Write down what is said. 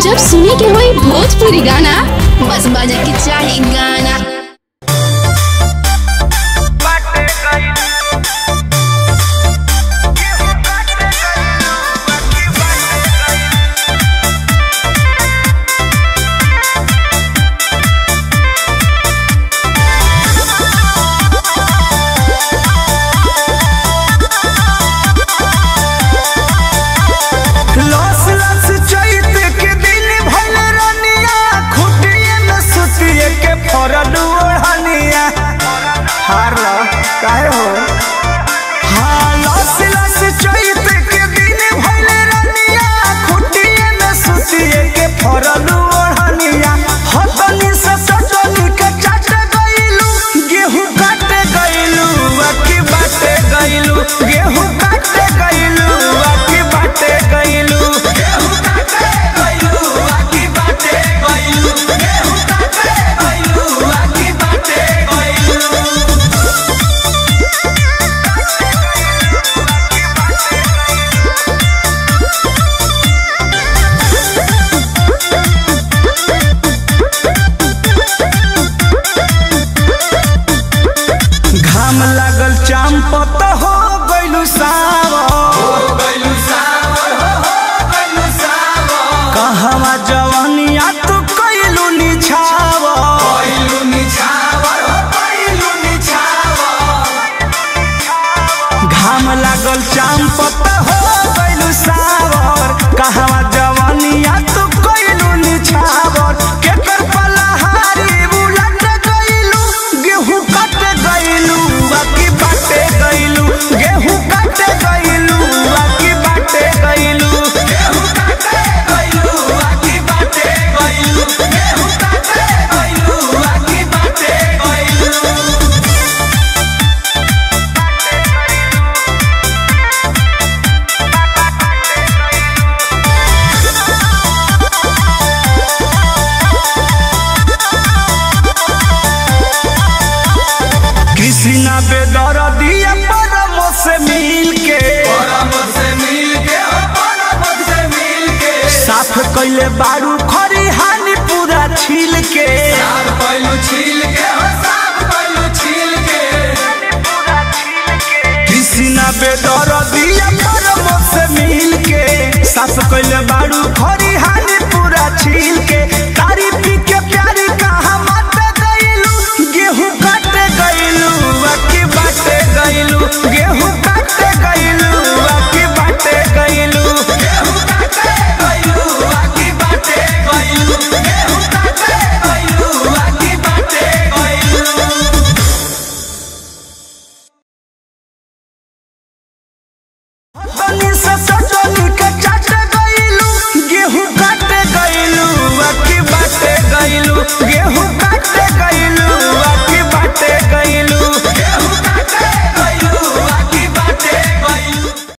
जब सुने के होई भोजपुरी गाना बस बजे के चाही गाना। काहे हो हाँ लस लस चैत के दिन भइले रनिया खुटिए में सुतिए के फरल ओढ़निया हतनी से सजनी के चाट गइलू गेहूं काटे गइलू बाकी बाटे गइलू गेहूं काटे गइलू बाकी बाटे गइलू गेहूं काटे गइलू बाकी बाटे गइलू गेहूं काटे गइलू बाकी बाटे गइलू। घाम लागल चांपत हो गइलू सावर कहवा जवानिया तू कइलू निछावर घाम लागल चांपत हो गइलू सावर कहवा जवानिया तू कइलू निछावर केकर पलहारी बुलट गइलू गेहूं काट गइलू बाकी बाटे गइलू गेहूं काटे गइलू बाकी बाटे गइलू गेहूं काटे गइलू बाकी बाटे गइलू गेहूं काटे गइलू बाकी बाटे गइलू। कृष्णा बेदर्दिया परमो से मिल के साफ कइले बारू खरिहानी पूरा छील के कृष्णा बेदर्दिया परमो से मिल के साफ कइले बारू